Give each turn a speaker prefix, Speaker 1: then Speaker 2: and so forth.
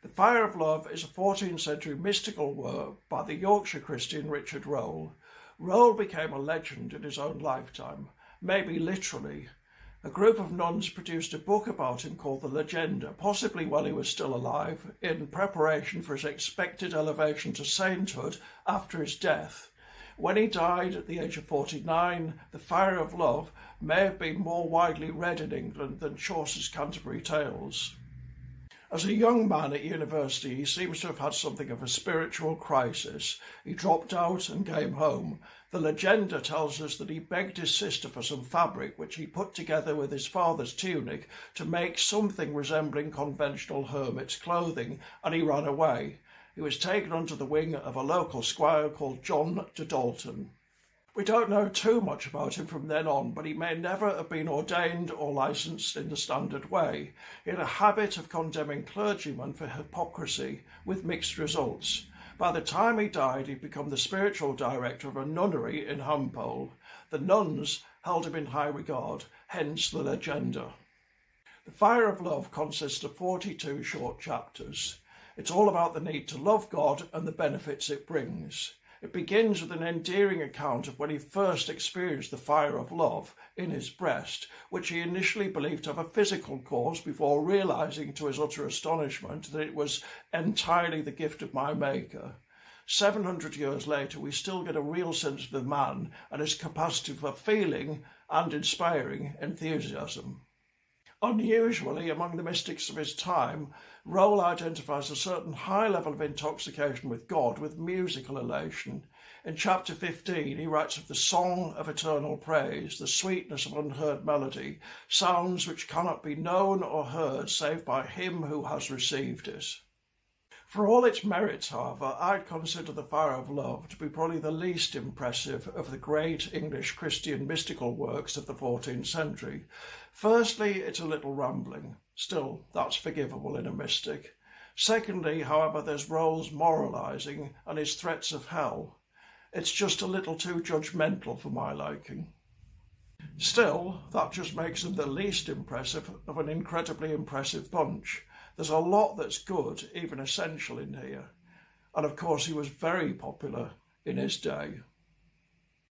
Speaker 1: The Fire of Love is a 14th century mystical work by the Yorkshire Christian Richard Rolle. Rolle became a legend in his own lifetime, maybe literally. A group of nuns produced a book about him called the Legenda, possibly while he was still alive, in preparation for his expected elevation to sainthood after his death. When he died at the age of 49, The Fire of Love may have been more widely read in England than Chaucer's Canterbury Tales. As a young man at university, he seems to have had something of a spiritual crisis. He dropped out and came home. The Legenda tells us that he begged his sister for some fabric, which he put together with his father's tunic to make something resembling conventional hermit's clothing, and he ran away. He was taken under the wing of a local squire called John de Dalton. We don't know too much about him from then on, but he may never have been ordained or licensed in the standard way. He had a habit of condemning clergymen for hypocrisy, with mixed results. By the time he died, he'd become the spiritual director of a nunnery in Hampole. The nuns held him in high regard, hence the Legenda. The Fire of Love consists of 42 short chapters. It's all about the need to love God and the benefits it brings. It begins with an endearing account of when he first experienced the fire of love in his breast, which he initially believed to have a physical cause before realising to his utter astonishment that it was entirely the gift of my Maker. 700 years later, we still get a real sense of the man and his capacity for feeling and inspiring enthusiasm. Unusually, among the mystics of his time, Rolle identifies a certain high level of intoxication with God with musical elation. In chapter 15, he writes of the song of eternal praise, the sweetness of unheard melody, sounds which cannot be known or heard save by him who has received it. For all its merits, however, I'd consider The Fire of Love to be probably the least impressive of the great English Christian mystical works of the 14th century. Firstly, it's a little rambling. Still, that's forgivable in a mystic. Secondly, however, there's Rolle's moralising and his threats of hell. It's just a little too judgmental for my liking. Still, that just makes them the least impressive of an incredibly impressive bunch. There's a lot that's good, even essential in here. And of course he was very popular in his day.